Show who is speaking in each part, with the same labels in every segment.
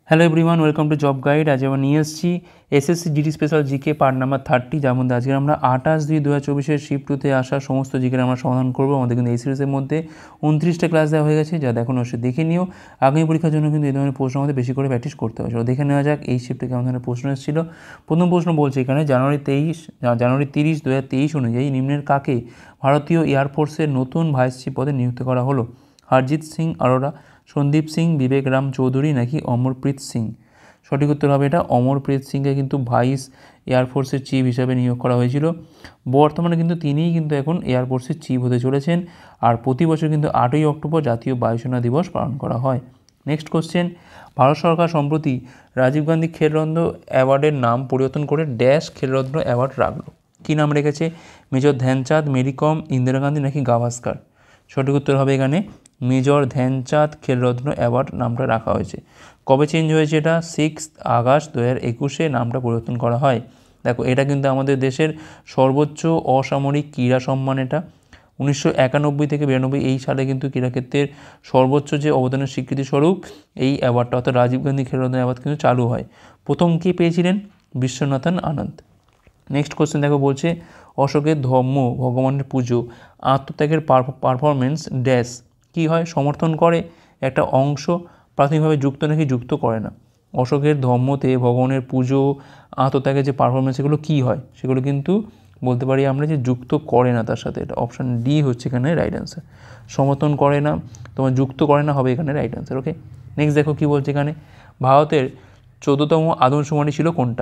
Speaker 1: Hello everyone, welcome to job guide. আজ আমরা নিয়ে এসেছি SSC GD special GK part number 30, যার মধ্যে আজকে আমরা 28/2/2024 শিফট 2-তে আসা সমস্ত জিকের আমরা সমাধান করবো। আমাদের কিন্তু এই সিরিজের মধ্যে 29টা ক্লাস দেওয়া হয়ে গেছে, যা দেখুন অবশ্যই দেখে নিও। আগামী পরীক্ষার জন্য কিন্তু এই ধরনের প্রশ্ন আমাদের বেশি করে প্র্যাকটিস করতে হবে। দেখে নেওয়া যাক এই শিফটে কেমন ধরনের প্রশ্ন এসেছিল। প্রথম প্রশ্ন বলছে এখানে জানুয়ারি 30, 2023 অনুযায়ী নিম্নের কাকে ভারতীয় এয়ারফোর্সের নতুন ভাইস চিফ পদে নিযুক্ত করা হলো? হরজিৎ সিং আরোরা, সন্দীপ সিং, বিবেক রাম চৌধুরী নাকি অমরপ্রীত সিং? সঠিক উত্তর হবে এটা অমরপ্রীত সিংকে কিন্তু ভাইস এয়ারফোর্সের চিফ হিসাবে নিয়োগ করা হয়েছিল। বর্তমানে কিন্তু তিনিই কিন্তু এখন এয়ারফোর্সের চিফ হতে চলেছেন। আর প্রতি বছর কিন্তু 8ই অক্টোবর জাতীয় বায়ুসেনা দিবস পালন করা হয়। নেক্সট কোশ্চেন, ভারত সরকার সম্প্রতি রাজীব গান্ধী খেলরত্ন অ্যাওয়ার্ডের নাম পরিবর্তন করে ড্যাশ খেলরত্ন অ্যাওয়ার্ড রাখলো। কী নাম রেখেছে? মেজর ধ্যানচাঁদ, মেরি কম, ইন্দিরা গান্ধী নাকি গাভাস্কার? সঠিক উত্তর হবে এখানে মেজর ধ্যানচাঁদ খেলরত্ন অ্যাওয়ার্ড নামটা রাখা হয়েছে। কবে চেঞ্জ হয়েছে? এটা 6 আগস্ট 2021 নামটা পরিবর্তন করা হয়। দেখো, এটা কিন্তু আমাদের দেশের সর্বোচ্চ অসামরিক ক্রীড়া সম্মান। এটা 1991 থেকে 92 এই সালে কিন্তু ক্রীড়াক্ষেত্রের সর্বোচ্চ যে অবদানের স্বীকৃতিস্বরূপ এই অ্যাওয়ার্ডটা অর্থাৎ রাজীব গান্ধী খেলরত্ন অ্যাওয়ার্ড কিন্তু চালু হয়। প্রথম কে পেয়েছিলেন? বিশ্বনাথন আনন্দ। নেক্সট কোশ্চেন দেখো, বলছে অশোকের ধর্ম ভগবানের পুজো আত্মত্যাগের পারফরমেন্স ড্যাশ কী হয় সমর্থন করে? একটা অংশ প্রাথমিকভাবে যুক্ত নাকি যুক্ত করে না? অশোকের ধর্মতে ভগবানের পুজো আত্মত্যাগের যে পারফরমেন্স সেগুলো কী হয়? সেগুলো কিন্তু বলতে পারি আমরা যে যুক্ত করে না তার সাথে। এটা অপশান ডি হচ্ছে এখানে রাইট অ্যান্সার। সমর্থন করে না, তোমার যুক্ত করে না হবে এখানে রাইট অ্যান্সার। ওকে, নেক্সট দেখো কী বলছে এখানে, ভারতের 14তম আদমশুমারি ছিল কোনটা?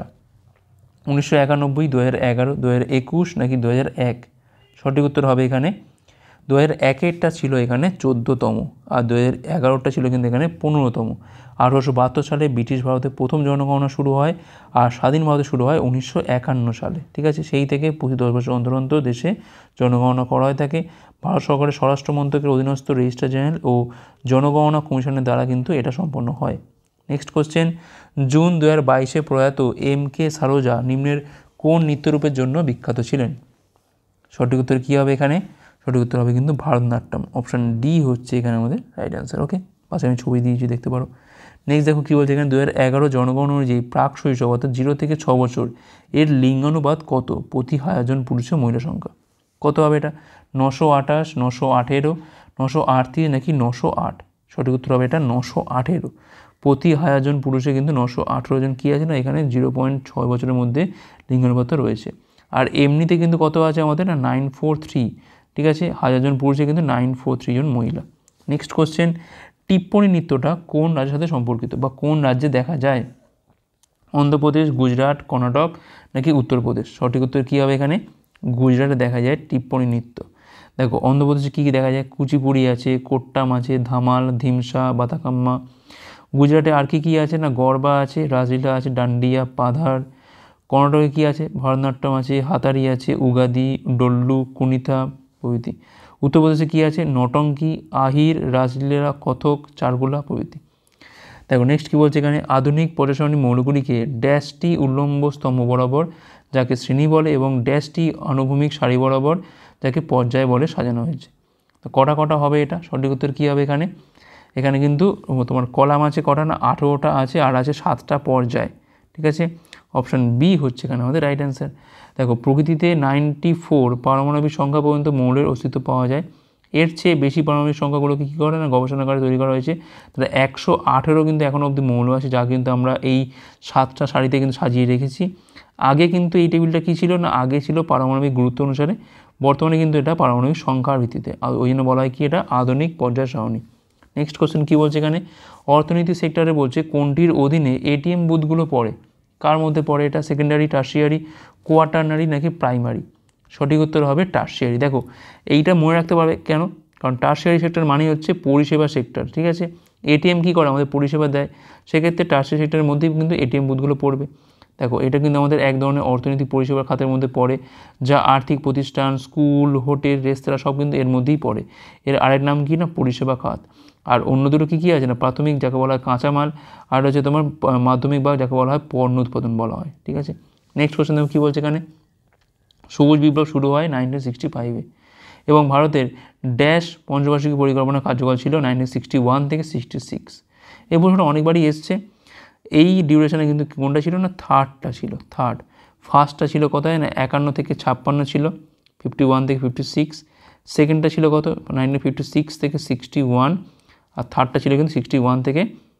Speaker 1: 1991, 2011, 2021 নাকি 2001? সঠিক উত্তর হবে এখানে 2001-এরটা ছিল এখানে 14তম, আর 2011-টা ছিল কিন্তু এখানে 15তম। 1872 সালে ব্রিটিশ ভারতে প্রথম জনগণনা শুরু হয়, আর স্বাধীন ভারতে শুরু হয় 1951 সালে। ঠিক আছে, সেই থেকে প্রতি 10 বছর অন্তর অন্তর দেশে জনগণনা করা হয়ে থাকে। ভারত সরকারের স্বরাষ্ট্র মন্ত্রকের অধীনস্থ রেজিস্ট্রার জেনারেল ও জনগণনা কমিশনের দ্বারা কিন্তু এটা সম্পন্ন হয়। নেক্সট কোশ্চেন, জুন 2022 প্রয়াত এম.কে. সারোজা নিম্নের কোন নৃত্যরূপের জন্য বিখ্যাত ছিলেন? সঠিক উত্তর কী হবে এখানে? সঠিক উত্তর হবে কিন্তু ভারতনাট্যম। অপশান ডি হচ্ছে এখানে আমাদের রাইট অ্যান্সার। ওকে, পাশে আমি ছবি দিয়েছি, দেখতে পারো। নেক্সট দেখো কী বলছে এখানে, 2011 জনগণনা অনুযায়ী প্রাক শৈশব অর্থাৎ 0 থেকে 6 বছর এর লিঙ্গানুপাত কত প্রতি 1000 জন পুরুষে মহিলা সংখ্যা? কত হবে এটা? 928, 918, 938 নাকি 908? সঠিক উত্তর হবে এটা 918। প্রতি 1000 জন পুরুষে কিন্তু 918 জন কী আছে না এখানে 0.6 বছরের মধ্যে লিঙ্গানুপাত রয়েছে। আর এমনিতে কিন্তু কত আছে আমাদের না 943। ঠিক আছে, 1000 জন পুরুষে কিন্তু 943 জন মহিলা। নেক্সট কোশ্চেন, টিপ্পনী নৃত্যটা কোন রাজ্যের সাথে সম্পর্কিত বা কোন রাজ্যে দেখা যায়? অন্ধ্রপ্রদেশ, গুজরাট, কর্ণাটক নাকি উত্তরপ্রদেশ? সঠিক উত্তর কী হবে এখানে? গুজরাটে দেখা যায় টিপ্পনী নৃত্য। দেখো, অন্ধ্রপ্রদেশে কী কী দেখা যায়? কুচিপুড়ি আছে, কোট্টাম আছে, ধামাল, ধিমসা, বাতাকাম্মা। গুজরাটে আর কী কী আছে না গরবা আছে, রাজলীলা আছে, ডান্ডিয়া, পাধার। কর্ণাটকে কী আছে? ভারতনাট্যম আছে, হাতারি আছে, উগাদি, ডল্লু, কুনিতা প্রভৃতি। উত্তরপ্রদেশে কী আছে? নটঙ্কি, আহির, রাজলীলা, কথক, চারগোলা প্রভৃতি। দেখো নেক্সট কী বলছে এখানে, আধুনিক প্রশাসনিক মৌলগুলিকে ড্যাশটি উল্লম্ব স্তম্ভ বরাবর যাকে শ্রেণী বলে এবং ড্যাশটি আনুভূমিক সারি বরাবর যাকে পর্যায় বলে সাজানো হয়েছে। তো কটা হবে এটা? সঠিক উত্তর কী হবে এখানে? এখানে কিন্তু তোমার কলাম আছে কটা না 18টা আছে, আর আছে 7টা পর্যায়। ঠিক আছে, অপশান বি হচ্ছে এখানে আমাদের রাইট অ্যান্সার। দেখো, প্রকৃতিতে 94 পারমাণবিক সংখ্যা পর্যন্ত মৌলের অস্তিত্ব পাওয়া যায়। এর চেয়ে বেশি পারমাণবিক সংখ্যাগুলোকে কী করে না গবেষণাগারে তৈরি করা হয়েছে। তাহলে 118 কিন্তু এখনও অবধি মৌল আছে, যা কিন্তু আমরা এই 7টা সারিতে কিন্তু সাজিয়ে রেখেছি। আগে কিন্তু এই টেবিলটা কী ছিল না, আগে ছিল পারমাণবিক গুরুত্ব অনুসারে, বর্তমানে কিন্তু এটা পারমাণবিক সংখ্যার ভিত্তিতে। আর ওই জন্য বলা হয় কি এটা আধুনিক পর্যায় সারণী। নেক্সট কোশ্চেন কী বলছে এখানে, অর্থনীতি সেক্টরে বলছে কোনটির অধীনে এটিএম বুথগুলো পড়ে? কার মধ্যে পড়ে এটা? সেকেন্ডারি, টার্সিয়ারি, কোয়াটারনারি নাকি প্রাইমারি? সঠিক উত্তর হবে টার্সিয়ারি। দেখো, এইটা মনে রাখতে পারবে কেন? কারণ টার্সিয়ারি সেক্টর মানে হচ্ছে পরিষেবা সেক্টর। ঠিক আছে, এটিএম কী করে? আমাদের পরিষেবা দেয়, সেক্ষেত্রে টার্সিয়ারি সেক্টরের মধ্যেই কিন্তু এটিএম বুথগুলো পড়বে। দেখো, এটা কিন্তু আমাদের এক ধরনের অর্থনৈতিক পরিষেবা খাতের মধ্যে পড়ে, যা আর্থিক প্রতিষ্ঠান, স্কুল, হোটেল, রেস্তোরাঁ সব কিন্তু এর মধ্যেই পড়ে। এর আরেক নাম কি না পরিষেবা খাত। আর অন্য দুটো কী কী আছে না প্রাথমিক, যাকে বলা হয় কাঁচামাল, আর হচ্ছে তোমার মাধ্যমিক বা যাকে বলা হয় পণ্য উৎপাদন বলা হয়। ঠিক আছে, নেক্সট কোশ্চেন দেখো কী বলছে এখানে, সবুজ বিপ্লব শুরু হয় 1965-এ এবং ভারতের ড্যাশ পঞ্চবার্ষিকী পরিকল্পনা কার্যকর ছিল 1961 থেকে 66। এই প্রশ্নটা অনেকবারই এসছে। এই ডিউরেশনে কিন্তু কোনটা ছিল না, থার্ডটা ছিল, থার্ড। ফার্স্টটা ছিল কোথায় না 51 থেকে 56 ছিল, 51 থেকে 56। সেকেন্ডটা ছিল কত 1956 থেকে 61, আর থার্ডটা ছিল কিন্তু 61 থেকে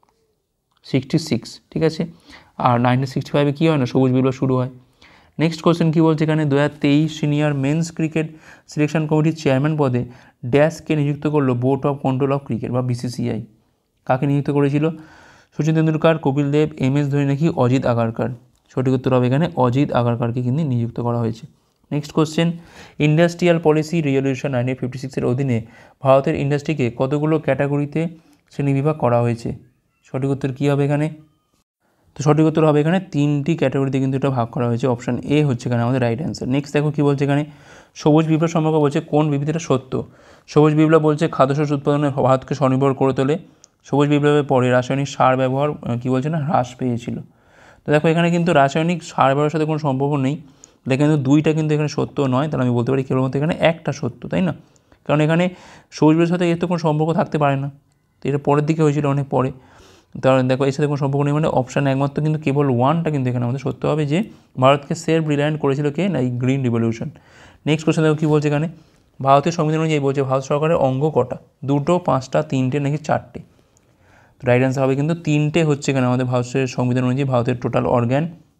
Speaker 1: 66, ঠিক আছে। আর 1965 কী হয় না, সবুজ বিপ্লব শুরু হয়। নেক্সট কোশ্চেন কী বলছে এখানে, 2023 সিনিয়র মেন্স ক্রিকেট সিলেকশন কমিটির চেয়ারম্যান পদে ড্যাশকে নিযুক্ত করলো board of control of cricket বা BCCI। কাকে নিযুক্ত করেছিল? সচিন তেন্ডুলকার, কপিল দেব, MS ধোনি নাকি অজিত আগারকার? সঠিক উত্তর হবে এখানে অজিত আগারকারকে কিন্তু নিযুক্ত করা হয়েছে। Next question, industrial policy resolution 1956 অধীনে ভারতের ইন্ডাস্ট্রিকে কতগুলো ক্যাটাগরিতে শ্রেণীবিভাগ করা হয়েছে? সঠিক উত্তর কী হবে এখানে? তো সঠিক উত্তর হবে এখানে 3টি ক্যাটাগরিতে কিন্তু এটা ভাগ করা হয়েছে। অপশান এ হচ্ছে এখানে আমাদের রাইট অ্যান্সার। নেক্সট দেখো কী বলছে এখানে, সবুজ বিপ্লব সম্পর্কে বলছে কোন বিবৃতিটা সত্য? সবুজ বিপ্লব বলছে খাদ্যশস্য উৎপাদনে ভারতকে স্বনির্ভর করে তোলে। সবুজ বিপ্লবের পরে রাসায়নিক সার ব্যবহার কী বলছে না, হ্রাস পেয়েছিল। তো দেখো এখানে কিন্তু রাসায়নিক সার ব্যবহারের সাথে কোনো সম্পর্ক নেই, এটা কিন্তু দুইটা কিন্তু এখানে সত্য নয়, তাহলে আমি বলতে পারি কেবলমাত্র এখানে একটা সত্য, তাই না? কারণ এখানে সবুজ বিপ্লবের সাথে এর তো কোনো সম্পর্ক থাকতে পারে না, তো এটা পরের দিকে হয়েছিল, অনেক পরে। তাহলে দেখো এর সাথে কোনো সম্পর্ক নেই, মানে অপশান একমাত্র কিন্তু কেবল ওয়ানটা কিন্তু এখানে আমাদের সত্য হবে, যে ভারতকে সেলফ রিলায়েন্ট করেছিল কে না, এই গ্রিন রিভলিউশন। নেক্সট কোশ্চেন দেখো কী বলছে এখানে, ভারতের সংবিধান অনুযায়ী বলছে ভারত সরকারের অঙ্গ কটা? 2টো, 5টা, 3টে নাকি 4টে? তো রাইট অ্যান্সার হবে কিন্তু 3টে হচ্ছে এখানে আমাদের ভারতের সংবিধান অনুযায়ী ভারতের টোটাল অর্গ্যান,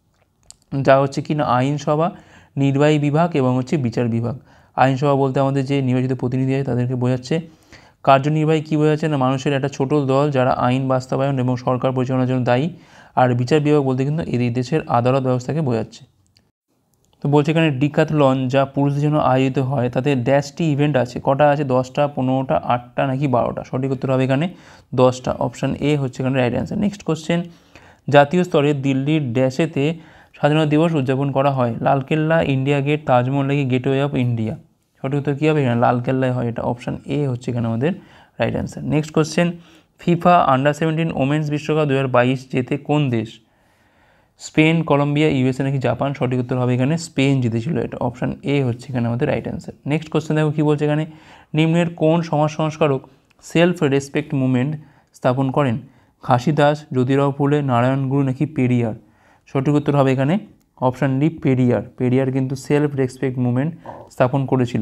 Speaker 1: যা হচ্ছে কি না আইনসভা, নির্বাহী বিভাগ এবং হচ্ছে বিচার বিভাগ। আইনসভা বলতে আমাদের যে নির্বাচিত প্রতিনিধি আছে তাদেরকে বোঝাচ্ছে। কার্যনির্বাহী কী বোঝাচ্ছে না, মানুষের একটা ছোট দল যারা আইন বাস্তবায়ন এবং সরকার পরিচালনার জন্য দায়ী। আর বিচার বিভাগ বলতে কিন্তু এই দেশের আদালত ব্যবস্থাকে বোঝাচ্ছে। তো বলছে এখানে ডিক্যাথলন যা পুরুষদের জন্য আয়োজিত হয় তাতে ড্যাশটি ইভেন্ট আছে, কটা আছে? 10টা, 15টা, 8টা নাকি 12টা? সঠিক উত্তর হবে এখানে 10টা। অপশান এ হচ্ছে এখানে রাইট অ্যান্সার। নেক্সট কোশ্চেন, জাতীয় স্তরে দিল্লির ড্যাশেতে স্বাধীনতা দিবস উদযাপন করা হয়? লালকেল্লা, ইন্ডিয়া গেট, তাজমহল নাকি গেটওয়ে অফ ইন্ডিয়া? সঠিক উত্তর কী হবে এখানে? লালকেল্লায় হয় এটা। অপশান এ হচ্ছে এখানে আমাদের right answer. Next question, FIFA আন্ডার-17 ওমেন্স বিশ্বকাপ 2022 জেতে কোন দেশ? স্পেন, কলম্বিয়া, USA নাকি জাপান? সঠিক উত্তর হবে এখানে স্পেন জিতেছিল এটা। অপশান এ হচ্ছে এখানে আমাদের রাইট অ্যান্সার। নেক্সট কোশ্চেন দেখো কী বলছে এখানে, নিম্নের কোন সমাজ সংস্কারক সেলফ রেসপেক্ট মুভমেন্ট স্থাপন করেন? ঘাসীদাস, জ্যোতিরাও ফুলে, নারায়ণ গুরু নাকি পেরিয়ার? সঠিক উত্তর হবে এখানে অপশান ডি, পেরিয়ার। পেরিয়ার কিন্তু সেলফ রেসপেক্ট মুভমেন্ট স্থাপন করেছিল।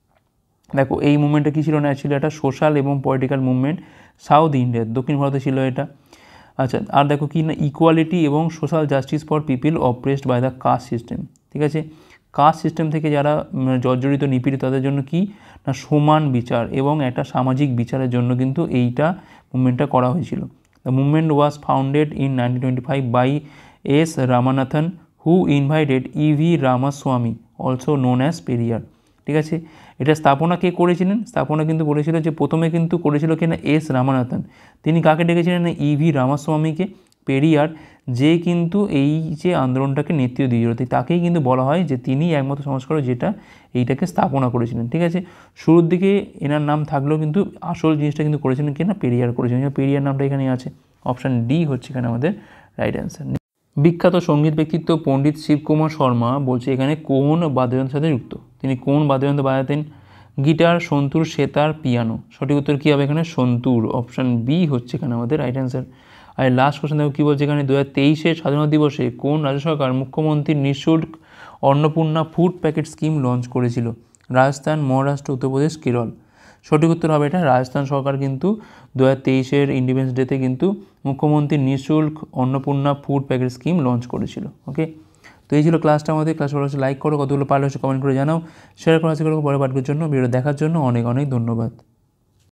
Speaker 1: দেখো এই মুভমেন্টটা কী ছিল না, ছিল একটা সোশ্যাল এবং পলিটিক্যাল মুভমেন্ট, সাউথ ইন্ডিয়ার, দক্ষিণ ভারতে ছিল এটা। আচ্ছা, আর দেখো কি না, ইকুয়ালিটি এবং social justice for people oppressed by the caste system, ঠিক আছে। কাস্ট সিস্টেম থেকে যারা জর্জরিত, নিপীড়িত, তাদের জন্য কি না সমান বিচার এবং একটা সামাজিক বিচারের জন্য কিন্তু এইটা মুভমেন্টটা করা হয়েছিল। The movement was founded in 1925 by S. Ramanathan, who invited E.V. Ramaswamy, also known as Periyar, ঠিক আছে। এটা স্থাপনা কে করেছিলেন? স্থাপনা কিন্তু করেছিল যে প্রথমে কিন্তু করেছিল কিনা S. রামানাথন। তিনি কাকে ডেকেছিলেন না E.V. রামাস্বামীকে। পেরিয়ার যে কিন্তু এই যে আন্দোলনটাকে নেতৃত্ব দিয়েছিল, তাকেই কিন্তু বলা হয় যে তিনি একমাত্র সংস্কারক যেটা এইটাকে স্থাপনা করেছিলেন, ঠিক আছে। শুরুর দিকে এনার নাম থাকলেও কিন্তু আসল জিনিসটা কিন্তু করেছিলেন কিনা পেরিয়ার করেছিলেন, পেরিয়ার নামটা এখানে আছে। অপশান ডি হচ্ছে এখানে আমাদের রাইট অ্যান্সার। বিখ্যাত সঙ্গীত ব্যক্তিত্ব পণ্ডিত শিবকুমার শর্মা বলছে এখানে কোন বাদ্যযন্ত্রের সাথে যুক্ত? তিনি কোন বাদ্যযন্ত্র বাজাতেন? Guitar, santoor, sitar, piano? সঠিক উত্তর কী হবে এখানে? সন্তুর। অপশান বি হচ্ছে এখানে আমাদের রাইট অ্যান্সার। আর লাস্ট কোশ্চেন দেখো কী বলছে এখানে, 2023 স্বাধীনতা দিবসে কোন রাজ্য সরকার মুখ্যমন্ত্রীর নিঃশুল্ক Annapurna food packet scheme launch করেছিল? রাজস্থান, মহারাষ্ট্র, উত্তরপ্রদেশ, কেরল? সঠিক উত্তর হবে এটা রাজস্থান সরকার কিন্তু 2023 ইন্ডিপেন্ডেন্স ডেতে কিন্তু মুখ্যমন্ত্রী নিঃশুল্ক Annapurna food packet scheme launch করেছিল। ওকে, তো এই ছিল ক্লাসটা আমাদের। ক্লাস ভালো হচ্ছে লাইক করো, কতগুলো পারলে হচ্ছে কমেন্ট করে জানাও, শেয়ার করা আছে পরে পাঠকের জন্য। ভিডিও দেখার জন্য অনেক অনেক ধন্যবাদ।